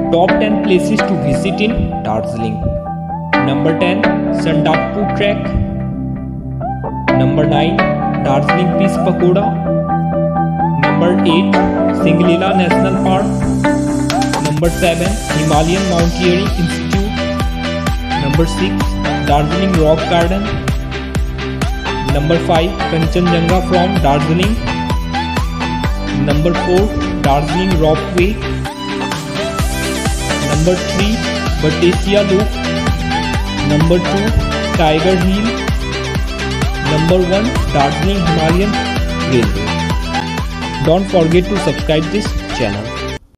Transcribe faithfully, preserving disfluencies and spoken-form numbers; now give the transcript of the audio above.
Top ten places to visit in Darjeeling. Number ten, Sandakpur Trek. Number nine, Darjeeling Peace Pagoda. Number eight, Singlila National Park. Number seven, Himalayan Mountaineering Institute. Number six, Darjeeling Rock Garden. Number five, Kanchenjunga from Darjeeling. Number four, Darjeeling Ropeway. Number three, Bhatesia Loop. Number two, Tiger Hill. Number one, Darjeeling Himalayan Railway. Don't forget to subscribe this channel.